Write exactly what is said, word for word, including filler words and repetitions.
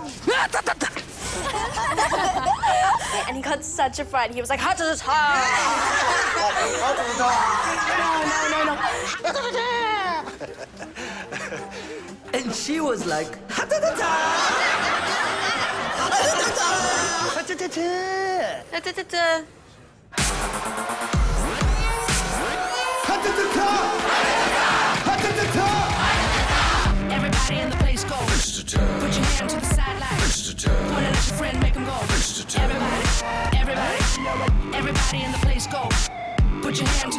And he got such a fright. He was like, ha ta ta ta. No, no, no, no. And she was like, ha ta ta ta. Ha ta ta ta. Ha ta ta ta. Ta ta ta ta. Everybody in the place go. Put your hand to the sideline. Point it at your friend, make him go. Everybody, everybody, everybody in the place go. Put your hand to